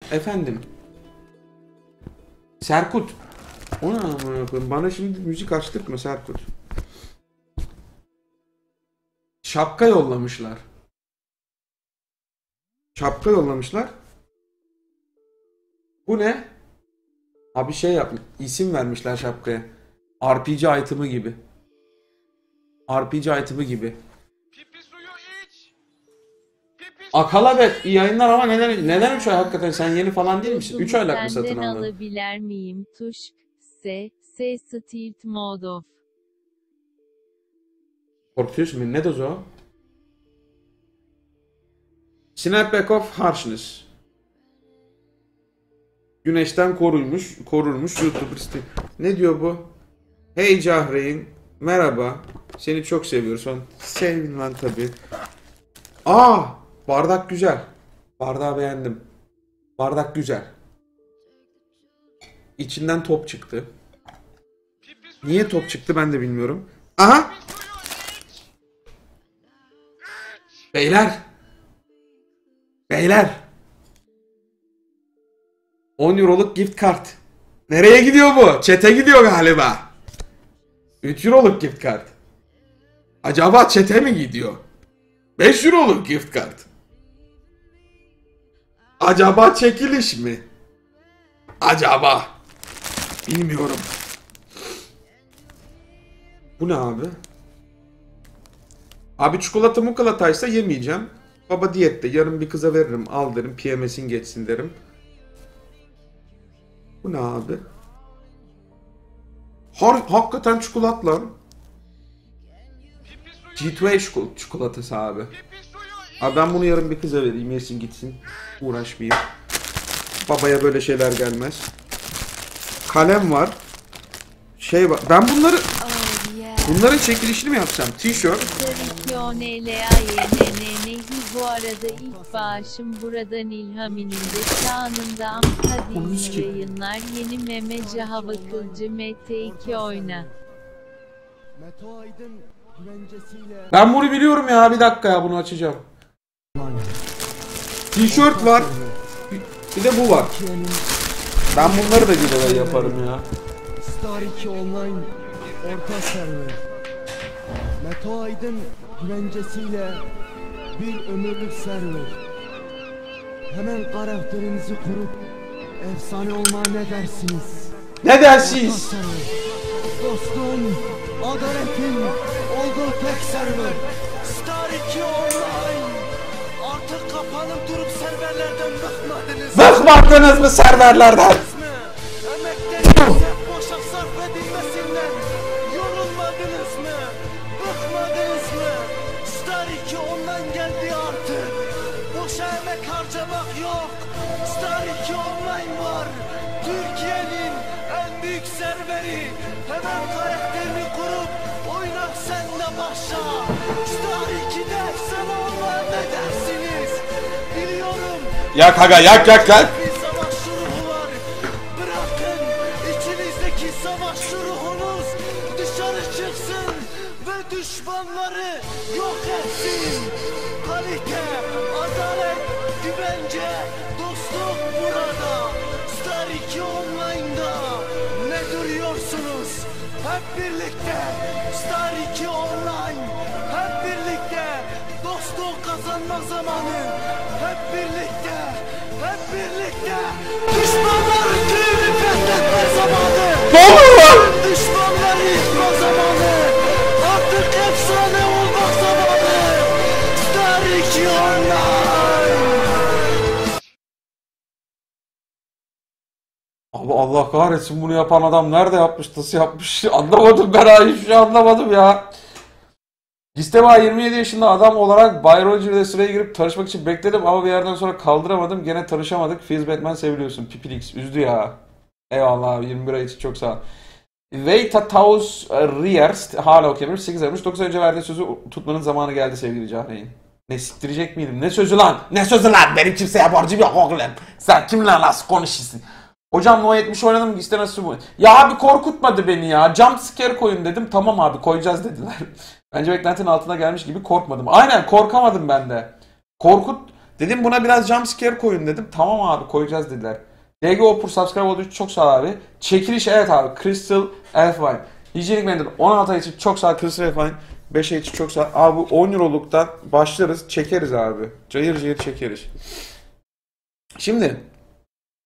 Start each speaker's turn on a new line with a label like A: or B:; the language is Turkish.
A: Efendim. Serkut. O ne amına koyayım? Bana şimdi müzik açtırtma Serkut. Şapka yollamışlar. Şapka yollamışlar. Bu ne? Abi şey yapmış. İsim vermişler şapkaya. RPG item'ı gibi. RPG item'ı gibi.
B: Pipi suyu iç. Pipi
A: Akalabet iyi yayınlar ama neden 3 ay hakikaten sen yeni falan değil misin? 3 aylık mı satın
C: Senden
A: aldın?
C: alabilir miyim? Tuşk. S. Stealth Mode of.
A: Korkutuyorsun beni. Ne dozu o? Snapback of Harshness. Güneşten korurmuş YouTuber site. Ne diyor bu? Hey Cahreyn. Merhaba. Seni çok seviyoruz. Sevin lan tabii. Aa! Bardak güzel. Bardağı beğendim. Bardak güzel. İçinden top çıktı. Niye top çıktı ben de bilmiyorum. Aha! Beyler! Beyler! 10 euroluk gift kart. Nereye gidiyor bu? Çete gidiyor galiba. 3 euroluk gift kart. Acaba çete mi gidiyor? 5 euroluk gift kart. Acaba çekiliş mi? Acaba. Bilmiyorum. Bu ne abi? Abi çikolata mukalataysa yemeyeceğim. Baba diyette. Yarın bir kıza veririm. Al derim. PMS'in geçsin derim. Bu ne abi? Hakikaten çikolat lan. G2A çikolatası abi. Abi ben bunu yarın bir kıza vereyim. Yesin gitsin. Uğraşmayayım. Babaya böyle şeyler gelmez. Kalem var. Şey var. Ben bunların çekilişini mi yapacağım? Tişört.
C: Bu arada ilk bağışım buradan İlhamin'in de şanında hadi yayınlar yeni memeci hava kılcı MT2 oyna.
A: Ben bunu biliyorum ya, bir dakika ya, bunu açacağım. Tişört var. Bir de bu var. Ben bunları da giveaway yaparım ya.
D: Star 2 Online orta server. Meto Aydın güvencesiyle bir ömürlük server. Hemen karakterinizi kurup efsane olmaya ne dersiniz?
A: Ne dersiniz?
D: Dostum, adaletin olduğu tek server. Star 2 Online. Artık kapanıp durup serverlerden bıkmadınız.
A: Bıkmadınız mı serverlerden?
D: Emeklerinize boşa sarf edilmesinden yorulmadınız mı? Bıkmadınız mı? Star 2 Online geldi artık. Boşa emek harcamak yok. Star 2 Online var. Türkiye'nin en büyük serveri. Hemen karakterini kurup oynak senle başla. Star 2'de efsane olmaya ne dersiniz? Biliyorum.
A: Yak aga, yak.
D: Bir savaş ruhu var. Bırakın içinizdeki savaş ruhunuz dışarı çıksın ve düşmanları yok etsin. Kalite, adalet, güvence, dostluk burada. Star 2 Online'da ne duruyorsunuz? Hep birlikte Star 2 Online. Hep birlikte dostluk kazanma zamanı. Hep birlikte. Hep birlikte düşmanları tüyünü fethetme zamanı.
A: Ne oluyor lan?
D: Düşmanları yıkma zamanı. Artık efsane olmak zamanı. Star 2 Online.
A: Abi Allah kahretsin, bunu yapan adam nerede yapmış, nasıl yapmış anlamadım, ben hiçbir şey anlamadım ya. Listema 27 yaşında adam olarak Bay Roger ile sıraya girip tanışmak için bekledim ama bir yerden sonra kaldıramadım, gene tanışamadık. Fizz Batman seviliyorsun. Pipilix üzdü ya. Eyvallah abi, 21 ay için çok sağ ol. Veitataus Riers hala okuyamıyorum. 8 aymış. 9 ay önce verdiği sözü tutmanın zamanı geldi sevgili Cahreyn. Ne siktirecek miydim? Ne sözü lan? Ne sözü lan? Benim kimseye borcum yok oğlum. Sen kimle nasıl konuşuyorsun? Hocam No 70 oynadım, işte nasıl bu? Ya abi korkutmadı beni ya. Jump scare koyun dedim. Tamam abi koyacağız dediler. Bence beklentinin altına gelmiş gibi korkmadım. Aynen korkamadım ben de. Dedim buna biraz jumpscare koyun dedim. Tamam abi koyacağız dediler. DG Opur subscribe olduğu için çok sağ ol abi. Çekiliş evet abi. Crystal Elfwine. Hijyenik mendil 16 ay için çok sağ ol. Crystal Elfwine 5 ay için çok sağ ol. Abi bu 10 euroluktan başlarız. Çekeriz abi. Cayır cayır çekeriz. Şimdi